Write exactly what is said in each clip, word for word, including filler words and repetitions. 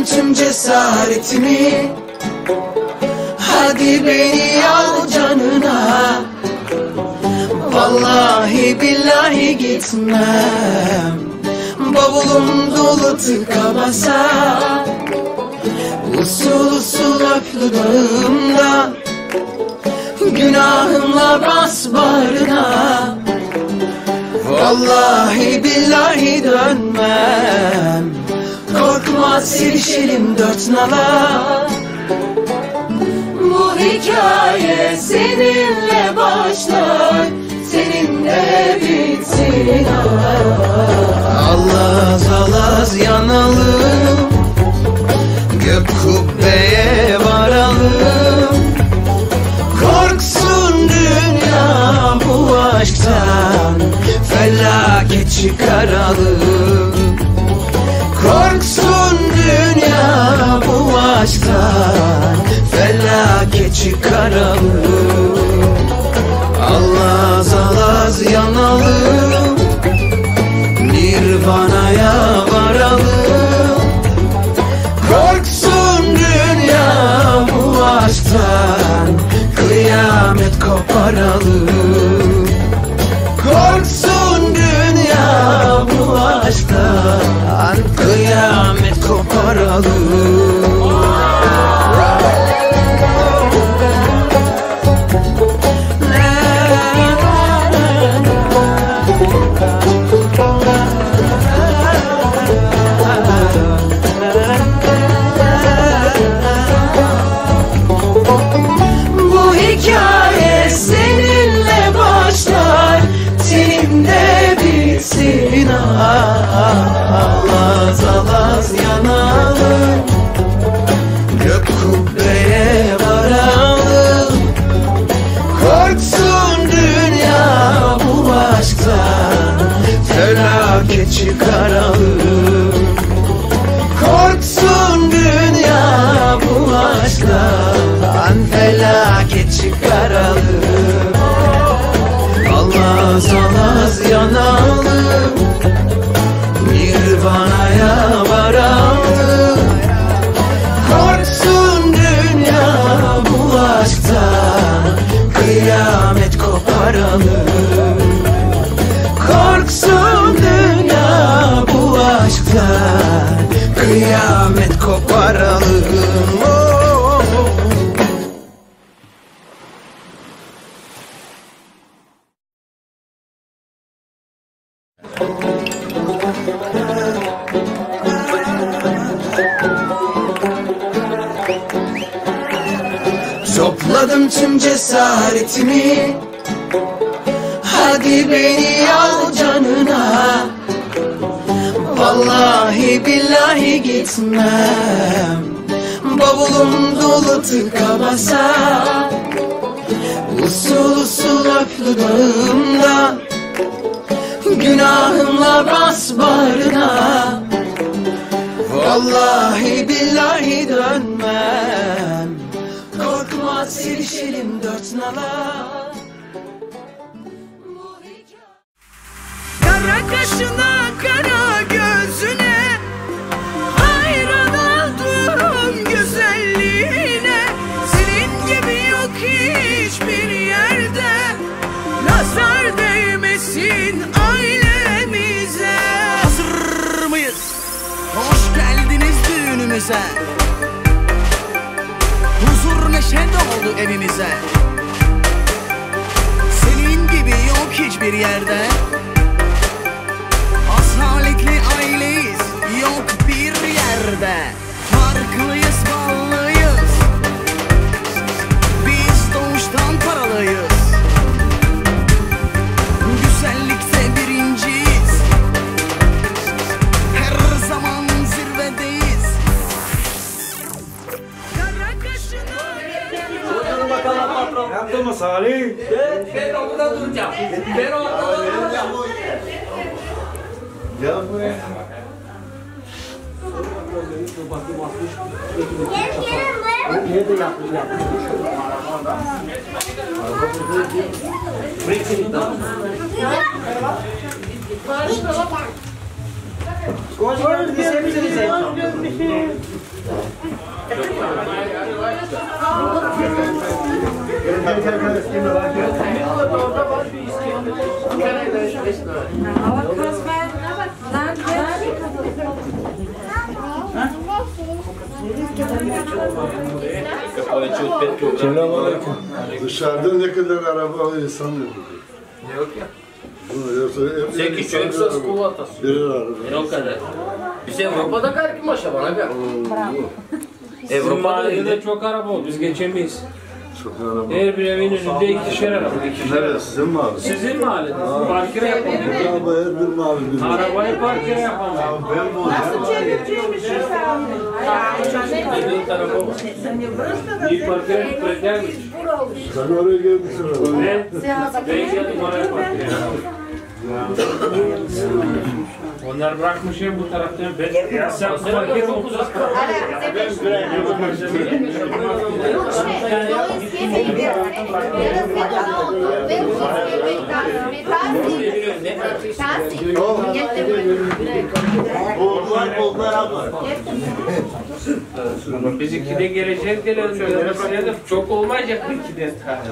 Topladım tüm cesaretimi, hadi beni al canına. Vallahi billahi gitmem, bavulum dolu tıka basa. Usul usul öp dudağımda, günahımla bas bağrına. Vallahi billahi dönmem, korkma sevişelim dört nala. Bu hikaye seninle başlar, seninle bitsin. Allaz allaz yanalım, gök kubbeye varalım. Korksun dünya bu aşktan, felaket çıkaralım. Korksun dünya bu aşktan, felaket çıkaralım. Allaz allaz yanalım, Nirvana'ya varalım. Korksun dünya bu aşktan, kıyamet koparalım. Korksun dünya bu aşktan, kıyamet koparalım. Bu hikaye seninle başlar, seninle bitsin. Allaz allaz yanalım, gök kubbeye varalım. Korksun dünya bu aşktan, felaket çıkaralım. Korksun dünya bu aşktan, felaket çıkaralım. Allaz allaz yanalım, Nirvana'ya varalım. Korksun dünya bu aşktan, kıyamet koparalım. Korksun dünya bu aşktan, kıyamet koparalım. Oh, oh, oh. Topladım tüm cesaretimi, hadi beni al canına. Vallahi billahi gitmem, bavulum dolu tıka basa. Usul usul öp dudağımda, günahımla bas bağrına. Vallahi billahi dönmem, korkma sevişelim dört nala. Kara kaşına kara gözüne hayran oldum güzelliğine. Senin gibi yok hiçbir yerde, nazar değmesin ailemize. Hazır mıyız? Hoş geldiniz düğünümüze. Huzur neşe doldu evimize. Senin gibi yok hiçbir yerde, asaletli aileyiz yok bir yerde. Farklıyız, ballıyız, biz doğuştan paralıyız. Güzellikte birinciyiz, her zaman zirvedeyiz. Kara kaşına Oturun bakalım patron. Yaptın mı Salih? Ben, ben orada duracağım. Ben orada duracağım. Gel buraya. Nerede yaptın? Сколько вы здесь? Selamünaleyküm. Dışarıda ne kadar araba insan yok. Yok ya. Sekiz çocuksa skulu atası. Birer araba. O kadar. Biz Avrupa'da garip maşa bana gel. Bizim Avrupa'da mahallede çok araba oldu, biz geçemeyiz. Çok araba. Her bir evin önünde ikişer araba. ikişer araba. Neresi? Sizin mi abi? Sizin mahallede, parkire yapalım. Araba her bir mavi bir. Arabayı parkire yapalım. Ben bu. Bizim tarafa bir parkire gitmekler mi? Sen oraya gelmişsin abi. Ben, ben geldim oraya parkire. Onlar bırakmış ya bu taraftan. Ben, ya sen parkire otuz. Bollar bollar abla. Biz ikide geleceğiz gelelim. Şöyle çok olmayacak ikide.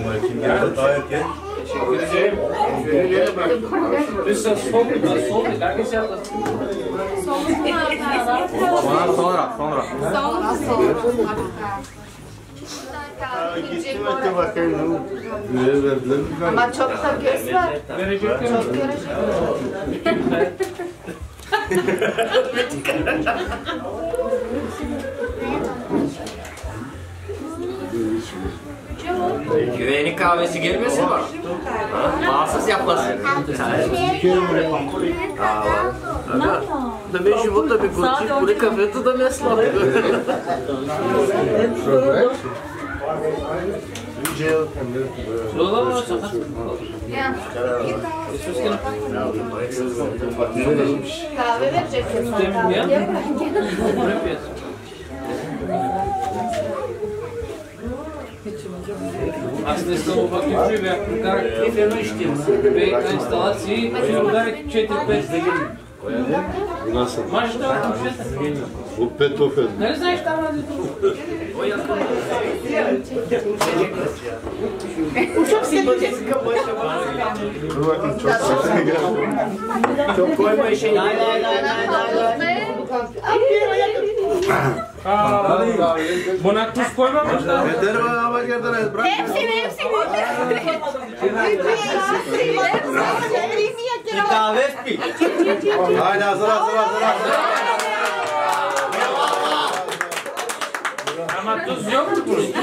Teşekkür ederim. Biz sol, sol, hangisi yaptın? Sonra sonra. Gittim etti bakayım. Nereye verdiler mi? Ama çok da göz var. Verecekler mi? Çok görecek. Güvenlik kahvesi gelmesin var. Bağımsız yapmasın. Da ben şu burada bir kurçuk, buraya kafede da mesla. Yola mı olsa? Ya. Sus Kahve vereceksin. Demin ya. Aslında İstanbul Bakırköy ve Kırklareli firma işliyoruz. Ve instalasyayı olarak çetirpez. Nasıl? Maçta Bu Petofel. neresi işte ama Dur bakayım çok sesine geldi. Çok koyma şey. buna tuz koymamışlar. Yeter mi ama geldiniz? Bırak. Hepsini hepsini. Kahve etmeyin. Haydi hazır hazır hazır hazır. Ama tuz yok mu bunun?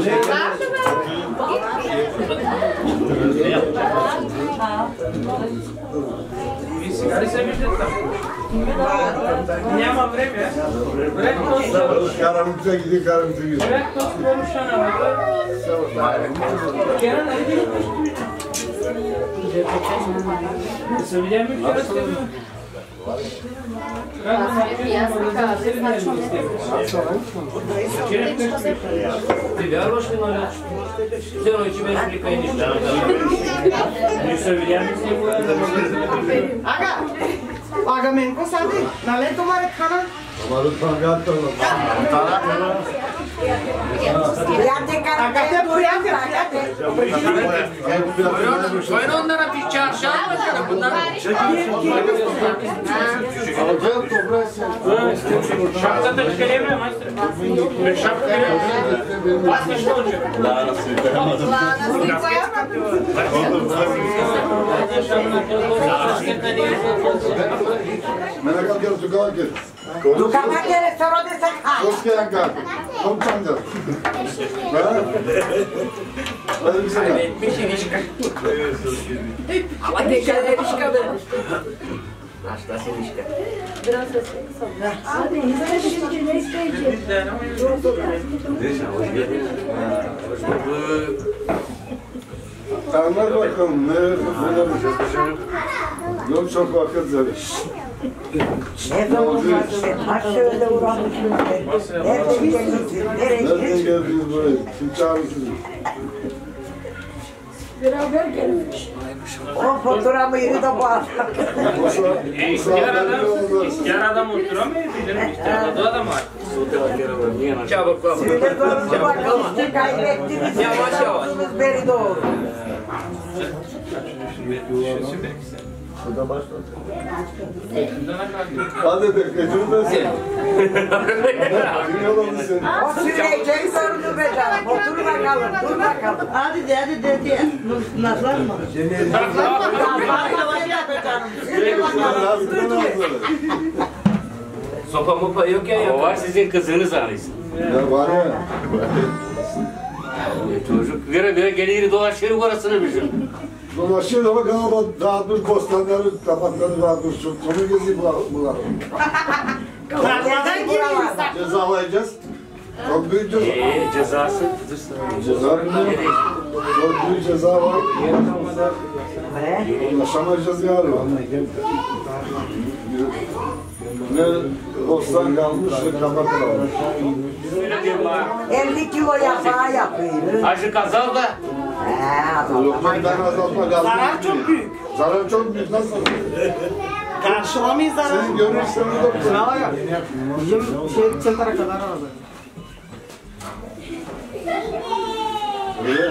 Bir sigara sevmişler tabii. Ne ama vreme? Vreme tost. Karamüze gidiyor karamüze gidiyor. Vreme tost konuşan var. Kenan hadi gitmiş. Söyleyeceğim bir kere istemiyorum. Ben Ver başlayın öyle. Sen o içi ben bir işte. ne söyleyeceğim istemiyorum. Aga, aga मेरे को साथ नाले तुम्हारे खाना Hamaरे pangat तो aga te buraya bırak. Koyun onlara bir çarşaf mı? Bunlar Alacağım toprağı sen. Şapka da çıkarayım mı? Şapka çıkarayım. Başka şey olacak. Merak ediyorum tukar gel. Dukana gel sonra de sen ha. Kos gelen kar. Kom çangal. Ha? Hadi bir sene. etmiş ilişki. Ama tekrar ilişki be. Nasıl ilişki? Anlar bakalım. Ne neler Yok çok vakit zor. Ne zaman vardı? Ha şöyle uğramışsın. Nereden geldiniz? Nereye Nereden geldiniz buraya? Kim çağırmışsınız? Beraber gelmiş. O fotoğrafı yeri de bağlı. İhtiyar adam, ihtiyar adam oturamıyor. Bizim ihtiyar adam var. Çabuk baba. Söyle doğru bak işte kaybettiniz. Yavaş yavaş. Oldunuz beri doğru. Hadi be, götürün ben seni. Dinliyorlar mı seni? O sürecek sorunu be canım. Otur bakalım, dur bakalım. Hadi de hadi de de. Nazlanma. Nazlanma be canım. Söyle bakalım. Dur dur. Sopa mopa yok ya. O var sizin kızınız arıyorsun. Ya var ya. Çocuk vere vere gelir dolaşır orasını bizim. Dolaşıyor ama galiba dağıtmış kostanları, tabakları dağıtmış. Sonu gezip bulalım. Neden giriyorsun? Cezalayacağız. Çok büyük ceza. Eee cezası? Ceza ne? Çok büyük ceza var. Anlaşamayacağız galiba. Ne bostan kalmış, ne kabak kalmış. elli kilo yapağı yapıyor. Hacı Kazal da. He, Yok ben azaltma kaldım. Zarar çok büyük. Zarar çok büyük. Nasıl? Karşılamayız zarar. Senin görürsen bu doktor. Ne var ya? Bizim şey çentara kadar aradı. Öyle.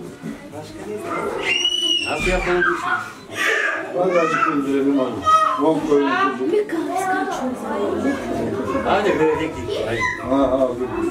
Nasıl yapalım bu işi? Hadi azıcık öldürelim abi. Von koyun kuzu. Hadi verdik. Hadi. Ha ha.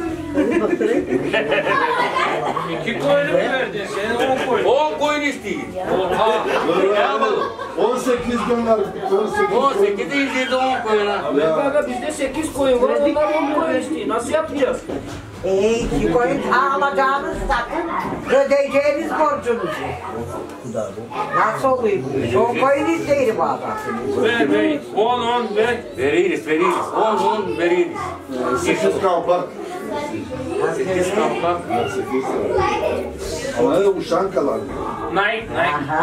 İki koyunu mu verdin? Senin on koyun. On koyun isteyin. Oha. Ne yapalım? on sekiz döner. on sekiz On sekiz indirdi on koyuna. Kanka bizde sekiz koyun var. Onlar on koyun istiyor. Nasıl yapacağız? Ee, iki koyun alacağınız takım, ödeyeceğiniz borcunuzu. Nasıl oluyor bu? Son koyun isteyirim bu adam. Ver ver. On on ver. Veririz veririz. On on veririz. sekiz kalpak. Sekiz kampak. sekiz. Ama ne de uşağın kalan. Nike Nike.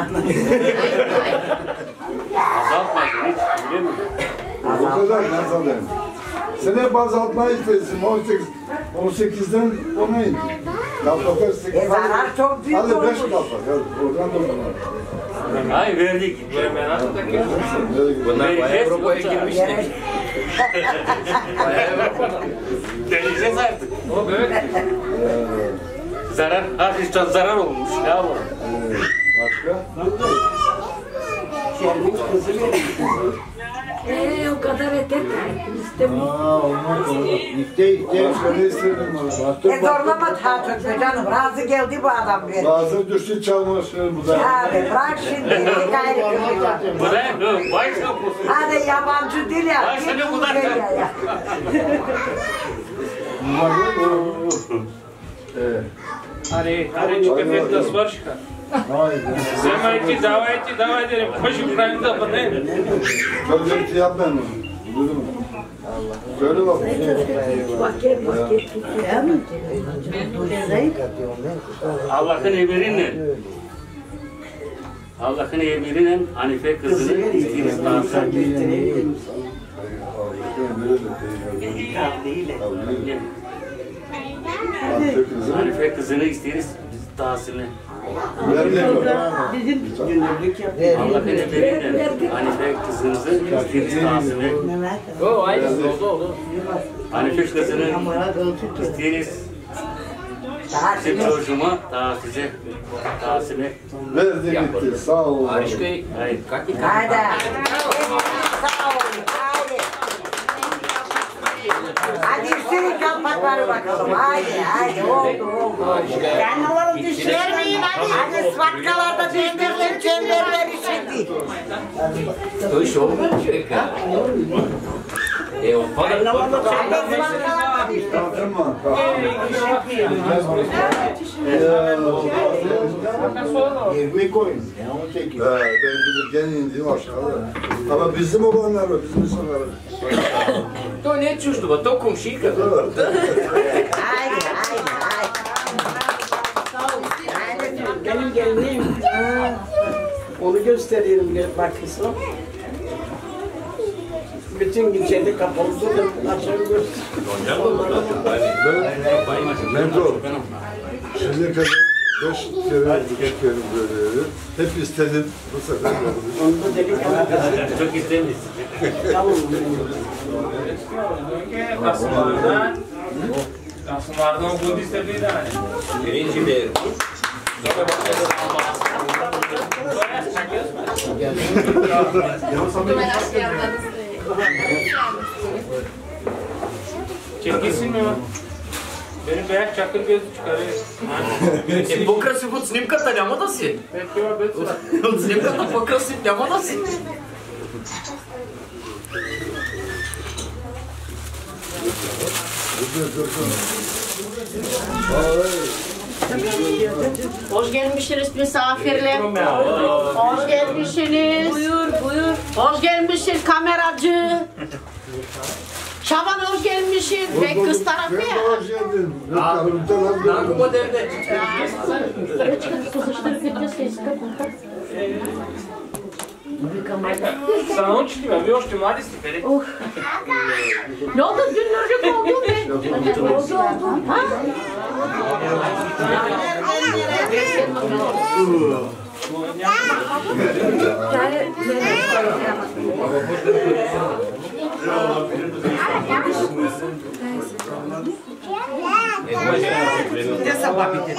Azaltmadın hiç. Biliyor musun? O kadar nazalım. Sen hep azaltmayı istesin. on sekiz, on sekizden ona in. Kalpaklar sekiz. E zarar çok büyük Hadi beş olmuş. kalpak. Hadi oradan da bana. Hayır verdik. Ben nasıl takayım? Bunlar bayağı Avrupa'ya girmişler. Gerek- Deneyeceğiz artık. O böyle. Zarar, hafiften zarar olmuş. Ne yapalım? Başka? Eee o kadar etek istemiyorum. Aa olmaz. İste iste. Başka ne istedim bana? E zorlama taçök be canım. Razı geldi bu adam bir. Bazı düştü çalmışlar bu da. Abi bırak şimdi. Bir gayrı kırmayacağım. Bu da yok. Baş kapısı. Hadi yabancı dil ya. Ay, sen de bu da- ya. Evet. Hadi hadi çık efendim das var çıkar. Sen belki dava etti dava ederim. Koş İbrahim da bana. Çok zevkli yap ben bunu. Duydun mu? Söyle bak. Vakit vakit tutuyor mu? Allah'ın emriyle. Allah'ın emriyle Hanife kızını istiriz dansa. Hanife kızını isteriz dağısını. Allah'ın emriyle Hanife kızınızı isteriz dağısını. O aynı oldu oldu. Hanife kızını isteriz. Bizim çocuğuma daha size dağısını. Verdi gitti. Sağ ol. Arışkayı Hayır. kalk git. Hadi. Sağ olun. Hadi. Hadi üstelik kalpakları bakalım. Hadi hadi oldu oldu. Ben oğlum düşürmeyin hadi. Hadi spatkalarda çemberler çemberler şimdi. O iş olmuyor ki. E o para Hadi spatkalarda düştü. Kalkınma. yirmi koyun. Ya on sekiz. Ben bizim gene indiğim aşağıda. Ama bizim olanlar var, bizim insanlar var. To ne čuštvo, to komšika. Haydi haydi haydi. Benim gelinim. Onu gösteriyorum gelip bak kızım. Bütün gecede kapalı tutup açarı gösteriyorum. Memnun. Sizin kadar Beş kere geçelim böyle. Hep istedim bu sefer yapılır. Çok istemişsin. Kasımlardan Kasımlardan bu istediği de hani. Birinci bir. Çekilsin mi? Benim beyaz çakır gözü çıkarıyor. E покрасив от снимката, няма да си. От снимката по-красив няма да си. Hoş gelmişsiniz misafirler. Hoş gelmişsiniz. Buyur buyur. Hoş gelmişsin kameracı. Şaban hoş gelmişsin. Ben kız tarafı ya. Hoş geldin. Nangu devde. Sana on çıktı mı? Bir hoş geldin. Hadi istiperi. Ne oldu? Dünürcük oldun be. Oldu oldu. Ha? Gdzie zabawite?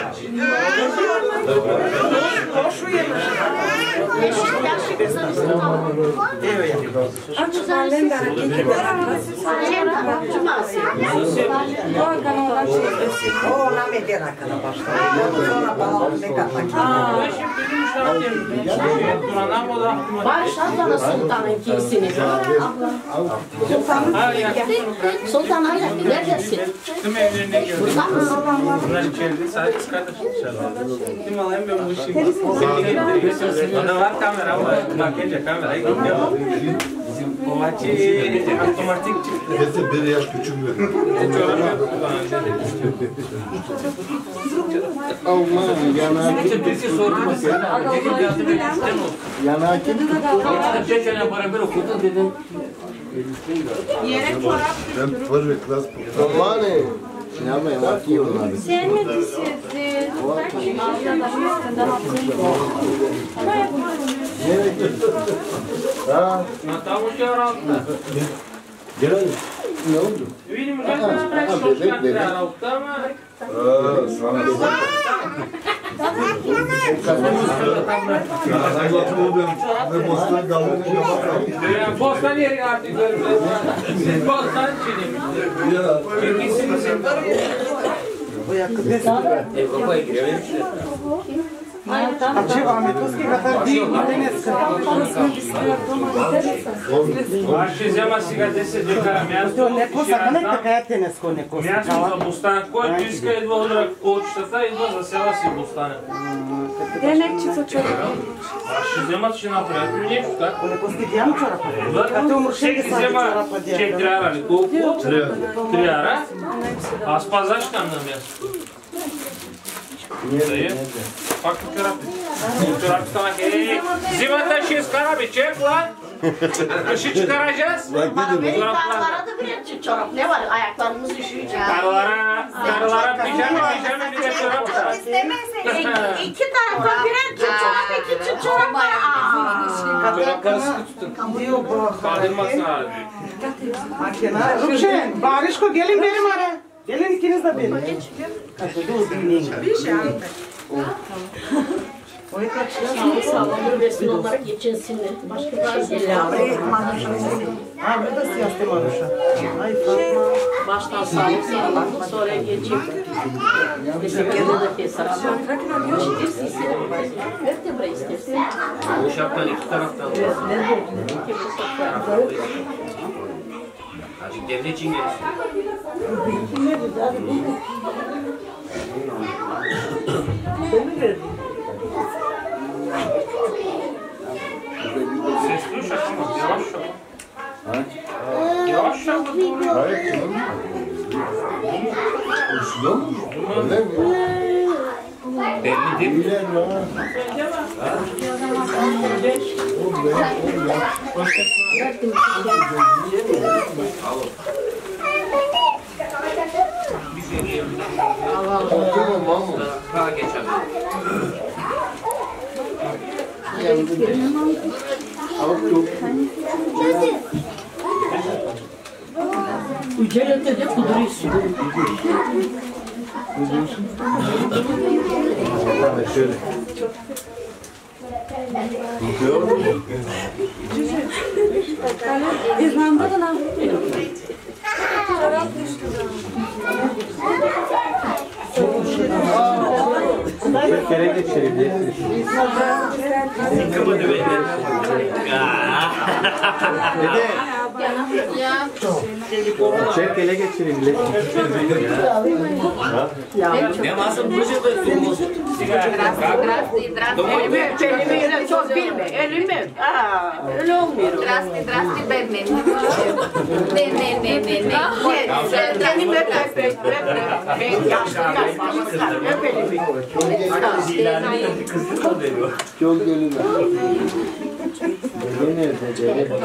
Poszujemy. O, ona medyanakana başladı. Sonra bana ne katmak. Barış Abla Sultan'ın ikisini. Sultan Ayla neredesin? Çıktım evlerine gördüm. Burada mısın? Bunlar içeride sadece kız kardeşim inşallah. Kim alayım ben bu işi? Bana var kamera ama bakınca kamerayı gidiyor. O maçı otomatik çıktı. Neyse bir yaş küçük mü? Çorap yaptı bana. Aman yana Geçen birisi sordu mesela. Dedim yardım edin istem olsun. yana kim? Geçen sene beraber okudun dedim. Ben var ve klas. Normale. Sinema je aquí onları. Sen ne düşündün? Ha? Tamo chorando. Gel ne oldu? Vidim já para chorar o tama. Aa, sana. Ne bostan kaldı ne bakalım. Bostan yeri artık görmez. Siz bostan çiğnemişsiniz. Çekilsiniz. Bu yakın desin. E kapıya girelim. Açı Ahmetowski kadar değil. Aș zema sigatese de cara To ne posakane така тенеско не Място за бустан. Който иска идва удра колчетата, идва за села си бустана. Денекчица чорапа. Аз ще вземат, ще направят ми нещо, така? Не постигям чорапа. Като умрше ги Всеки сади взема чорапа четири ара ли? Колко? Три ара. Аз пазаш там на място. Пак по чорапи. Чорапи станах, ей, зимата ще изкара бе, чек lan. Kışı çıkaracağız. Bana benim karılara da birer çorap. Ne var? Ayaklarımız üşüyecek. Karılara, karılara pijama, pijama bir de çorap var. İki tarafa birer çorap, iki çorap var. Çorapları sıkı tutun. Kaldırmasın abi. Ruşen, Barışko gelin benim ara. Gelin ikiniz de benim. Dur dinleyin. Bir şey Sağlamdır versin onlar geçinsinler. Başka bir şey değil. Ha, bu da siyasi Manuşa. Ay Fatma. Baştan sağlık sağlık sonra geçin. Teşekkür ederim. İstersin. Vertebra istersin. Bu şaptan iki taraftan. Azıcık devre için gelirsin. Sesli şaşırmaz, yavaş şaşırmaz. Yavaş şaşırmaz. Hayır canım. Uçlu mu? Öyle mi? Belli değil mi? Ha geçen. Ücrette de kuduruyorsun. Şöyle. İzmanda da lan. Şekere geçelim. Yıkamadı beni. Dede. Ya. Şekere geçelim. Ne masum bu şey de sigara. Zdrasti, zdrasti. Elimi çok bilme. Elimi. Aa, öyle olmuyor. Zdrasti, zdrasti ben ne? Ne ne ne ne ne. Sen elimi öp öp öp öp. Ben yaşlı yaşlı. Öp elimi. Çok gönlüm. Dede nerede dede?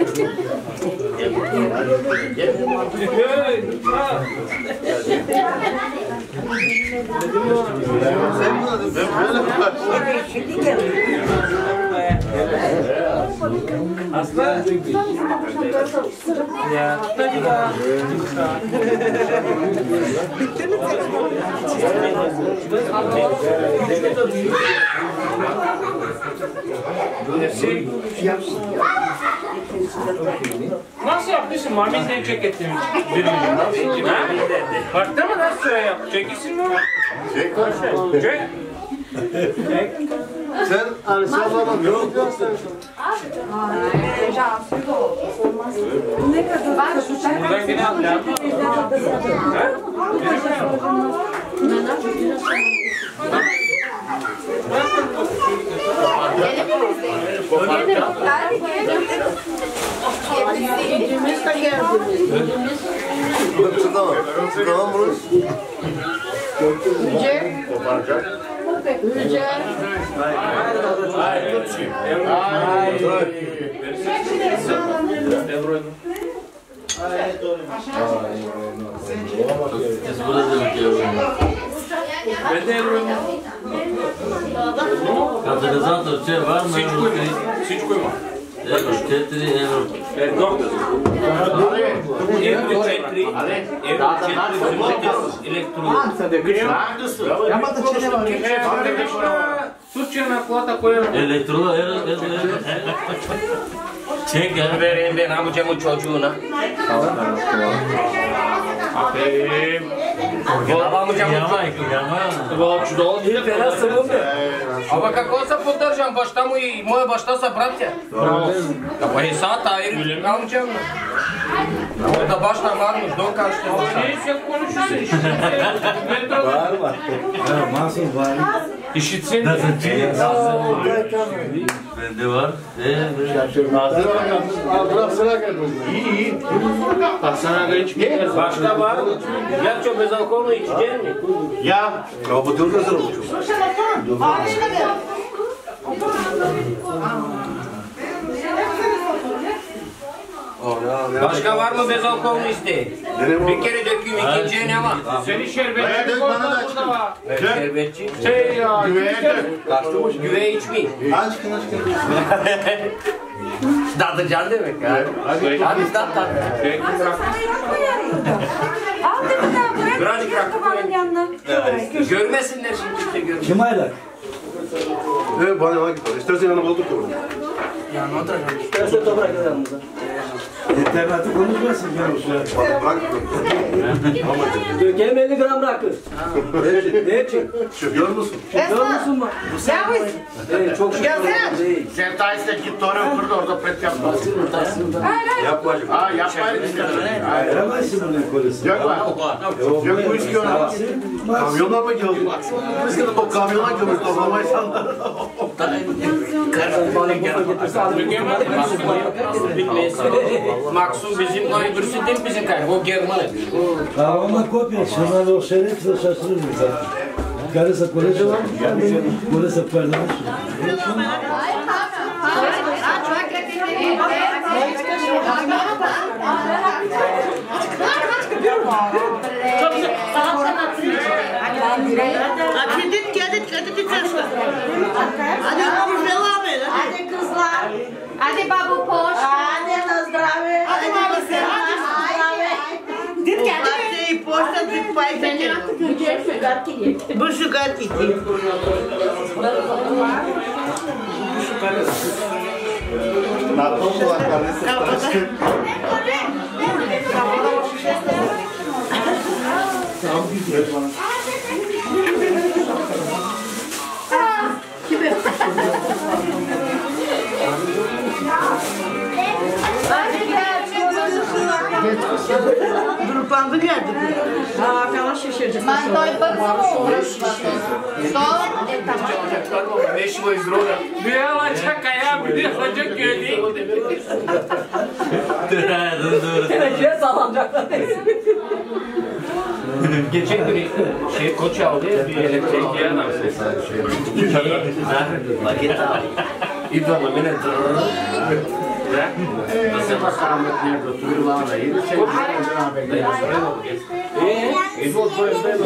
Asla. Ya. Bitti mi telefon? Nasıl yapmışsın? Mami'den çekettin. Farklı mı nasıl söyle yap? Çekilsin mi? Çek. Çek. Sen Arşav'a bak. Yok yok sen. Ne kadar? Buradan gene al ya. Gücümüz de geldi. Gücümüz. Çıkalım. Çıkalım bunu. Yüce. Yüce. Ben de Ebru'yum. Katalizator şey var mı? Hiç koyma. Hiç koyma. Evet, tetri Ebru. Evet, doğru. Ebru tetri. Ebru tetri. Elektro. Yapmadı çene var. Türkçe naklata koyalım. Elektro, evet, evet. Çek ya. Vereyim ben amcamın çocuğuna. Aferin. Amcamın Yama, yama. Bak şu doğal değil. Fena sıvım be. А какво се поддържам? Баща му и моя баща са братя. Ама и са тайри. Амчам. Моята баща Мармуш, Донка ще Ne iş yap konuşuyorsun işte. Metroda. Bağırma. Masum bağırma. İşitsin. Nasıl çek? Bende var. Evet. Bırak sıra gel. İyi iyi. Baksana hiç gitmez. Başka var mı? Gerçi bezalkonlu içecek mi? Ya. Ya bu dur hazır olmuş. Başka var mı bezalkonlu isteği? Bir kere dökeyim, ikinciye ne var? Senin şerbetleri burada var. Ben şerbetçi. Şey ya. Güveye dök. Kaçtırmış güveye içmeyin. Aşkın aşkın. Dadıcan demek ya. Hadi tat tat. Al bir daha bırak. Birazcık bırak. Kafanın yanına. Görmesinler şimdi işte görmesinler. Kim aylak? Evet bana bak. İstersen yanına bulduk da. Ya ne olacak? İstersen toprak yanımıza. İnterneti konuşmasın canım. Bırak. Gelme elli gram rakı. Ne için? Şoför musun? Şoför musun mu? Ya biz. Evet, çok şoför değil. Sen Tays'ta git oraya otur da orada pet yapma. Yapmacım. Ha yapmayın. Veremezsin bunu polisi. Yok var. Yok bu iş görmez. Kamyonlar mı geldi? O kamyonlar gelmiş toplama insanlar. Maksum bizim aybırsı değil bizim kayıp. O German. Kahraman kopya. Şunlar o şerefsiz şaşırır mı zaten? Karısı koleji var mı? Kolesi perdesi. Çok Gidip gelip gelip içersin. Hadi devam et. Hadi kızlar. Hadi babu poş. Hadi nazdrave. Hadi babası. Hadi Dit geldi. Hadi poşta dit pay. Beni artık önce şeker ki. Bu şeker ki. Nato kulaklarını sırtlaştı. Grupandı geldi. Ha falan şaşıracak. Ben doymadım ama uğraşmadım. Doğru. Beş boy zdroga. Bir alacak kaya, bir alacak gölü. Dur dur. Geleceğe sağlanacaklar. Geçen gün şey koç aldı ya, bir elektrikli adam sesi. Paket al. İdol'la beni Nasıl bakalım nerede oturuyor lan? Yedi şey. İdol soyundan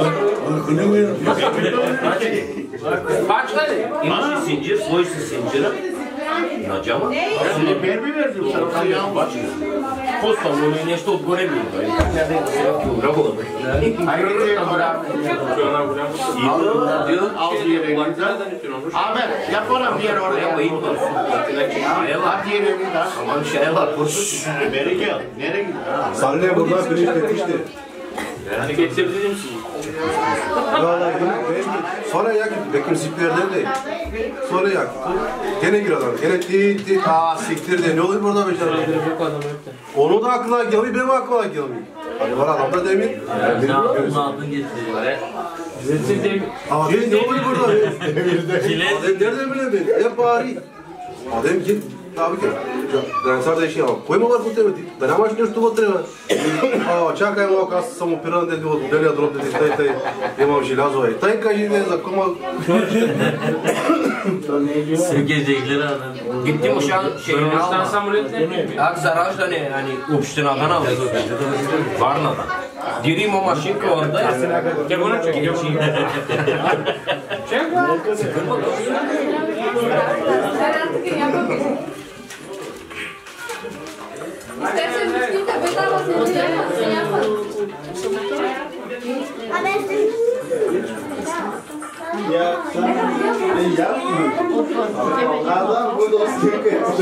başladı. İnci zincir, soysu zinciri. Nacama? Seni ben mi verdim sana? Ya bak. Posta bunu nešto odgorevio. Nerede se ugrabilo. Hayır, al bir yere gider. Abi yapalım bir yer oraya. Evo idol. At yere gider. Aman şey var. Nereye gel? Nereye gider? Salle buradan pirinç etmişti. Yani getirdim sizi. Vallahi ben sonra yak Bekir siklerden değil. Sonra yak. Gene gir adam. Gene ti ti ta siktir de ne oluyor burada beşer? Onu da aklına gelmiyor, benim aklıma gelmiyor. Hani var adamda demin. Ne yaptın getiriyor? Siz de Abi ne oluyor burada? Adem nereden bileyim ben? Hep bari. Adem git. Abi gel. Ben sadece şey yapalım. Koyma var bu temeti. Ben ama şimdi şu tuvalet var. Aa, čakaj malo kas samo piran dedi od delja drop dedi taj taj imam želazove. Taj kaže ne za koma. Gecekleri adam. Gittim uşağın şeyini alma. Akzaraj'da ne yani Opştinadan aldı. Varna'dan. Gireyim o maşinka orada. Gel buna çek. Çek. İstersen üstünü de bedava seni yapmasın yapalım. Ya sen ne yapmıyorsun? Adam burada olsun.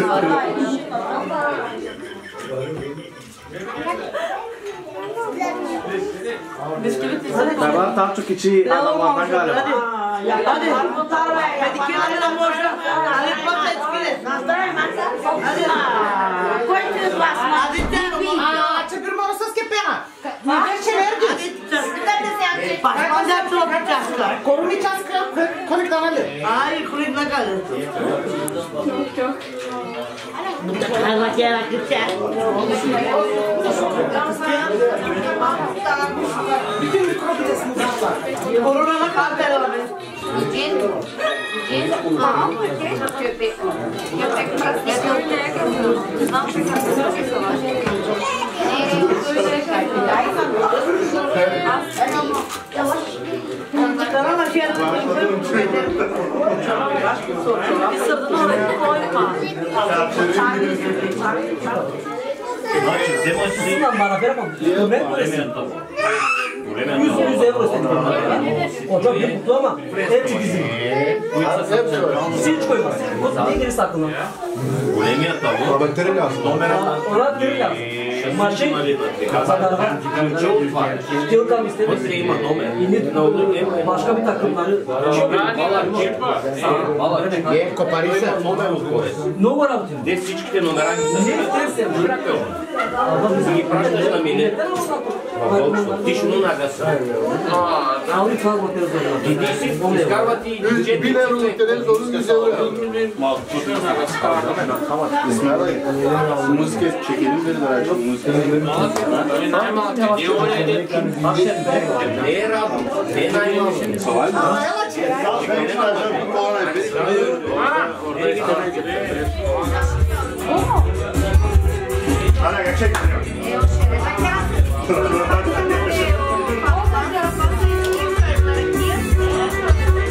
Tamam tam çok içi adamlardan galiba. Hadi. Hadi. Hadi kenara boşa. Hadi bak etkile. Hadi. Koyun basma. Hadi canım. Aa, çıkırma orası skipena. Ne şeyler Hadi. Başmanca toplayacaklar. Koruni çaskı. Konik kanalı. Ay kurik bakalım. Allah gerak gidecek. Bütün mikrobidesini yaptılar. Korona kalkar. Cin. Cin. Tamam mı? Köpek. Köpek bırak. Znam što sam se zapisala. Tamam aşağıya. Sırdını oraya koyma. Bundan bana veremem. Ben burası. yüz yüz euro istedim. Hocam bir mutlu ama hepsi bizim. Bizi hiç koymaz. Bu ne gerisi aklına? Ulemiyat da bu. Bakteri lazım. Ona verir lazım. Maşin. Kasalarına. Yıldan istedim. İnit başka bir takımları. Je koparisa. Ne var abi? Gdje всичките номера ги са? Ne istersen. Са ги пращали на мене. Тишно на гаса. Alın kalma televizyonuna. Иди си, изкарват и yüz bin euroluk televizyonun yüz euro. İsmail dayı, müzik çekelim dediler akşam. Müzik Не е радо. Не е най-лошо. Ana gerçek. Eu cheguei na casa. Eu vou fazer a passeio.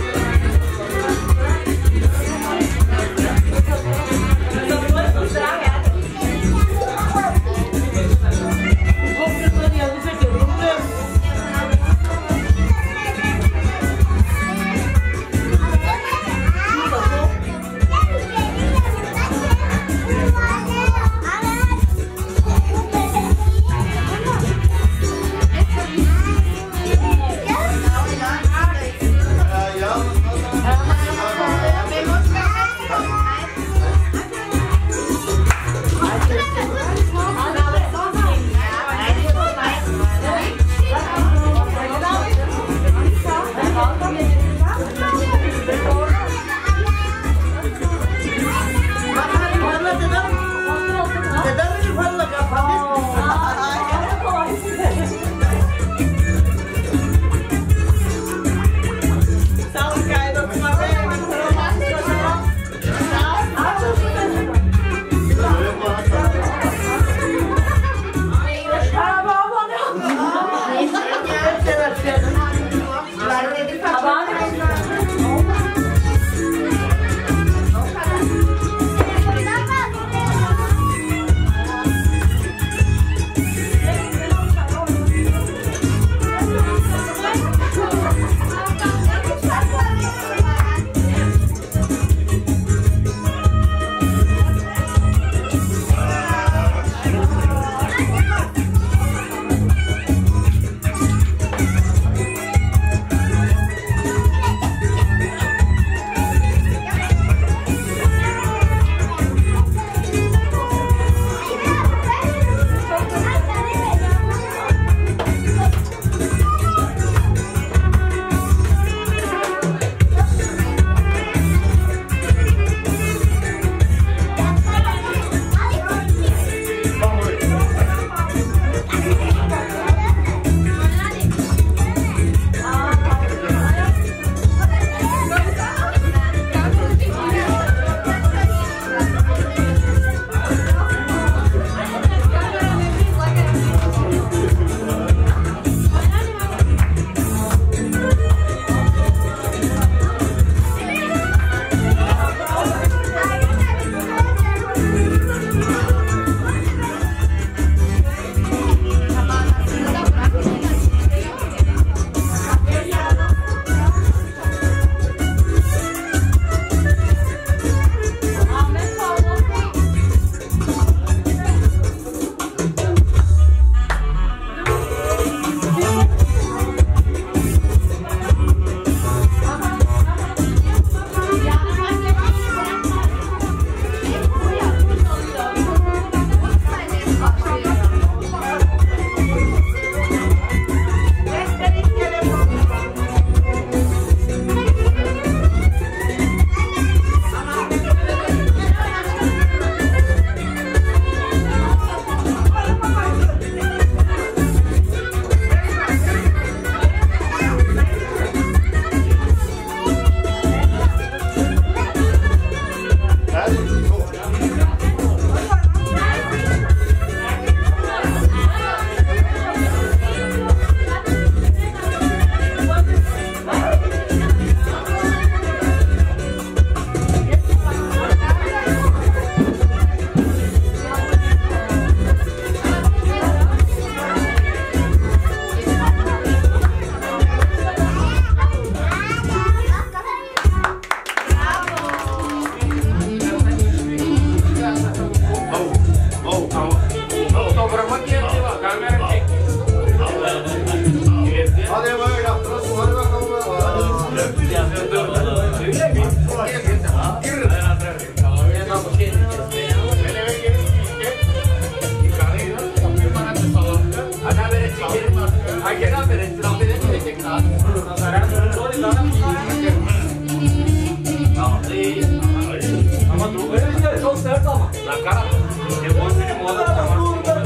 La cara, che buon di moda, ma non si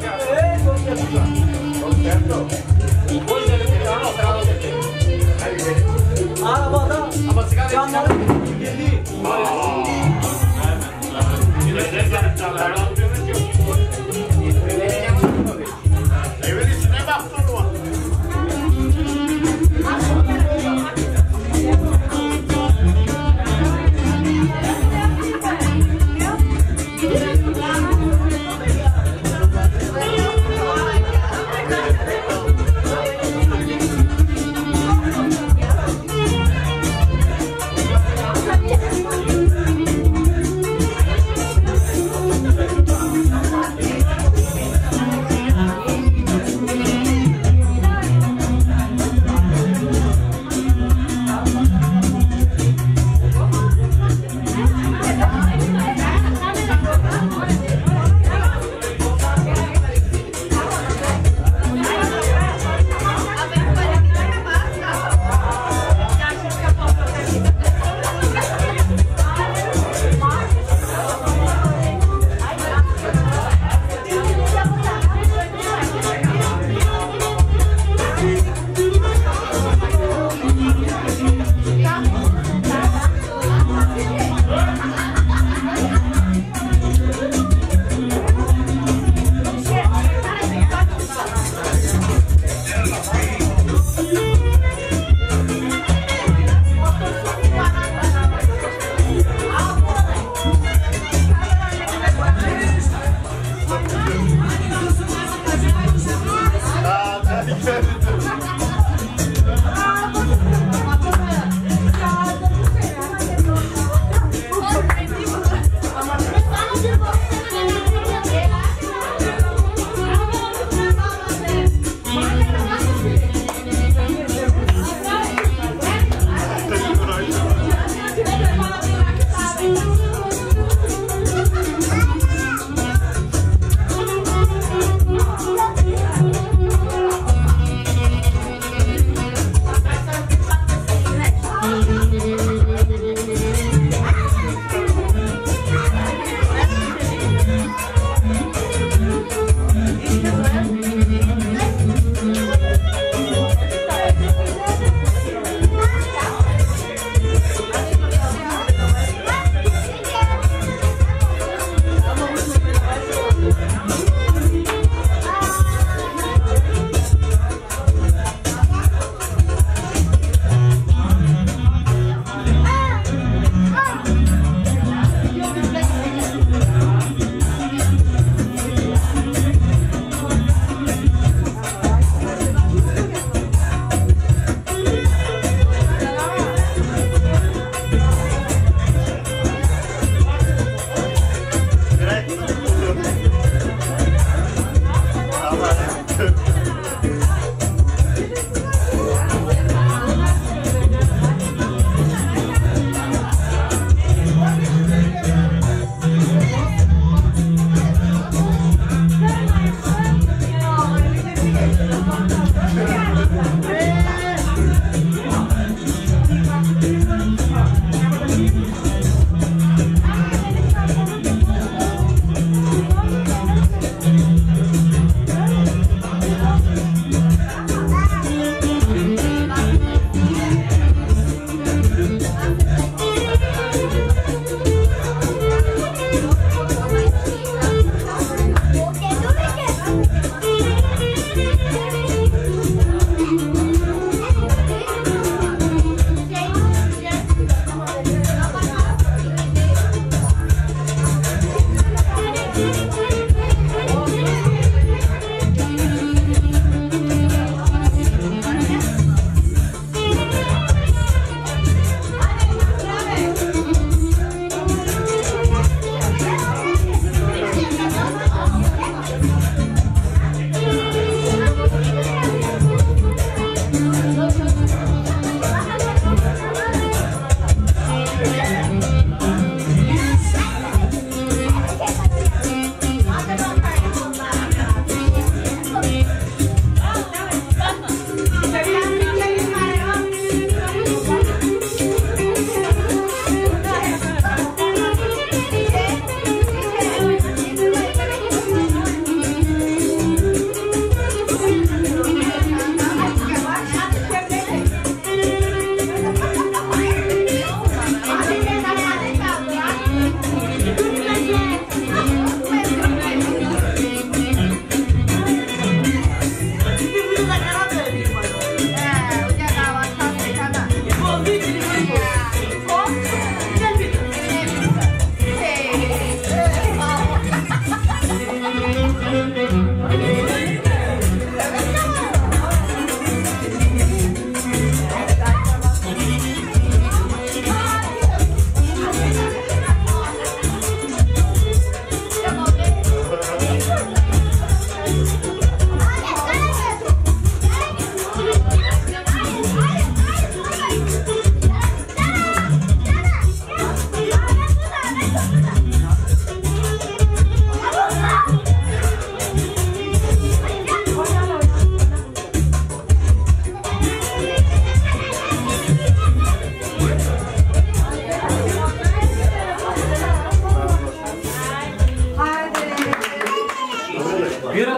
certo. Voi siete che hanno strada per te. Ah, vada. Ma si cade lì.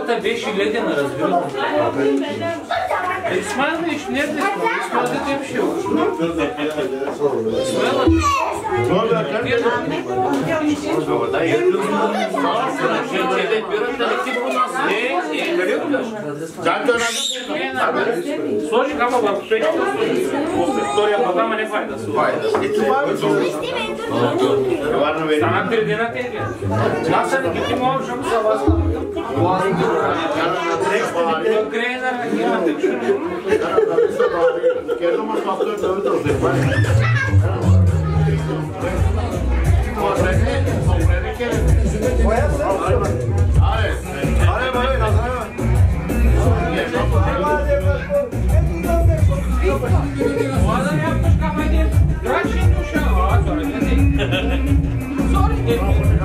da beş illeden arası. İsmail Bey işte nerede? İsmail'de diye bir şey yok. İsmail Bey. Ne oldu arkadaşlar? Orada yakın. Evet, bürokratik bu nasıl? Ne? Görüyor musun? Zaten önemli. Sonuç ama bak, peki doktor yapmadan ama ne faydası var? Etin var mı? Var mı benim? Sana bir denek edin. Nasıl gittim o akşam sabah? Boğazı gidiyor. Grener yaptık şunu. Quero uma fatura da outra vez. O adam yapmış kafayı değil. Bırak şimdi uşağı. Aa, sonra gidelim. Sonra gidelim.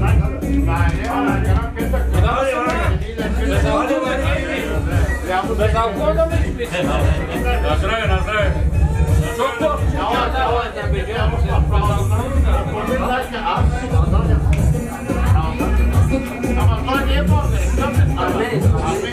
Mesela orada mı hiçbir? Nasraya, Nasraya. Çok korkmuş. Ama sonra niye korkuyorsun? Amin.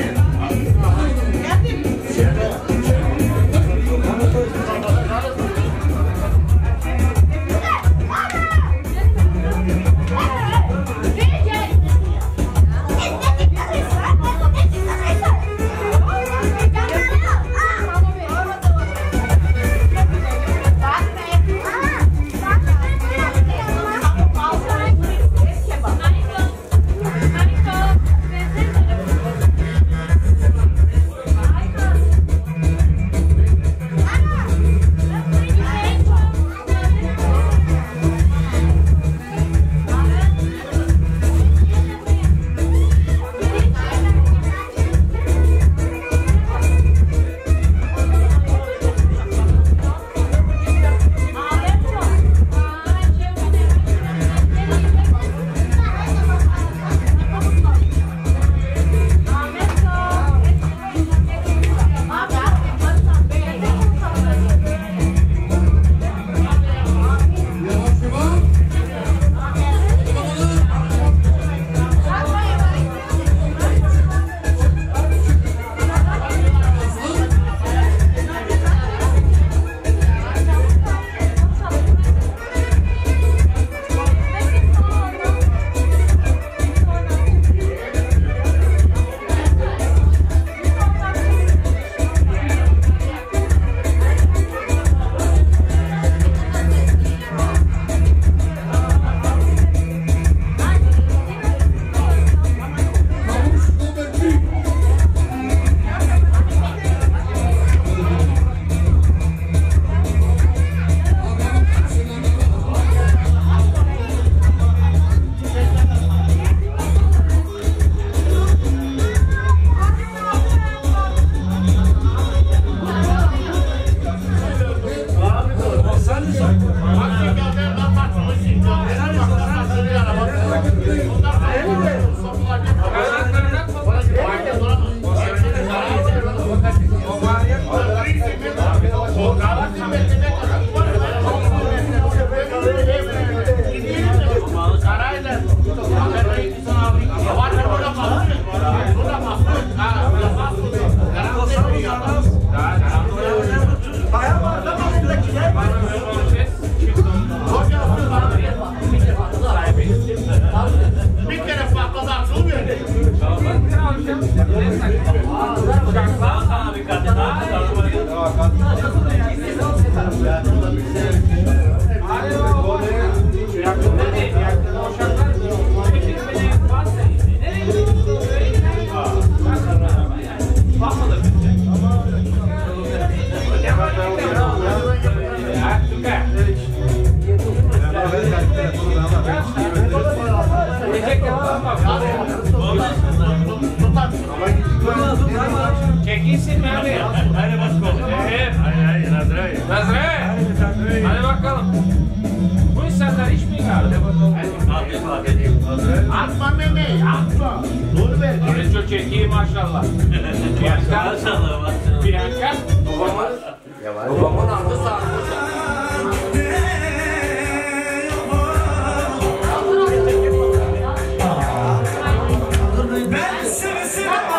Çekilsin mi abi? Hadi bakalım. Evet. Hadi Nazray. Nazray. Hadi bakalım. Bu insanlar hiç mi kaldı? Atma beni, atma. Dur be. Öyle çok çekeyim maşallah. Bianca. Maşallah. Bianca. Babamın. Babamın adı sarmış. Ben seve seve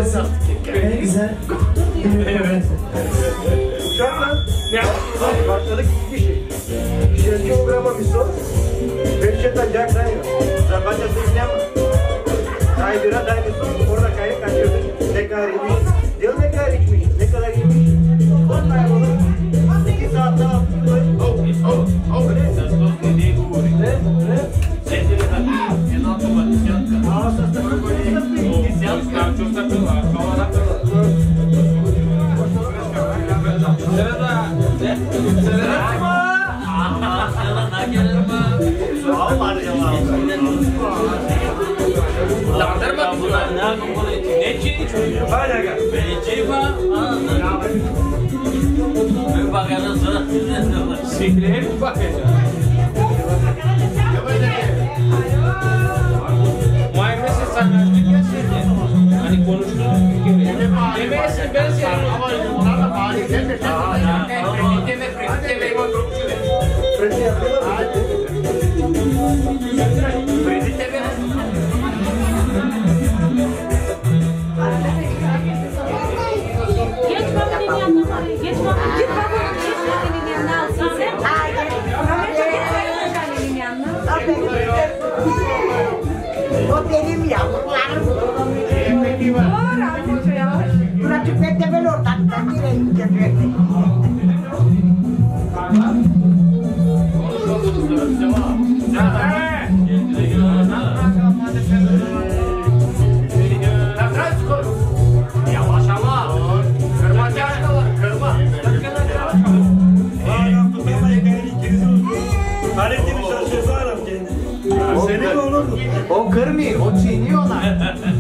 Ne güzel. Evet. Uçak lan. Başladık iki kişi. şest kilograma bir sos. beş çetten jack sayıyor. Sen başa seslenme. Say bira, say bir sos. Orada kayıp kaçıyordun. Ne kadar yemiş. Diyor ne kadar içmiş. Ne kadar yemiş. on kaybolur. iki saat daha atıyor. Oh, oh, oh. Ne? Sen sos ne diye bu vuruyor? Ne? Ne? Sesini takıyor. En altı var. İsyatka. Aa, sesle böyle. İsyatka. Çok takıyorlar. Kavala takıyorlar. Sırada. Ne? Sırada mı? Aha, sana gelir mi? Sağ ol Arjama. Landırma bunlar. Ne yapalım? Ne çiğ çocuğu? Hala gel. Beni çiğ var. Bir bakarız sonra sizden de var. Sikleye mi bakacağız? Muayenesi sen açtık ya seni. Hani konuştuğumuz gibi. Demeyesin ben seni. Ama onlar da bari sen de Frente yapıyorlar. Geç babanın yanına. Geç babanın. Git babanın. Geç babanın yanına alsın sen. Babanın yanına. O benim yavrularım. Doğru artık yavaş. Buracık ben de böyle ortadan gireyim götürdüm. Yavaş ama. Kırma çarşılar. Kırma. Senin oğlum. O kırmıyor, o çiğniyorlar.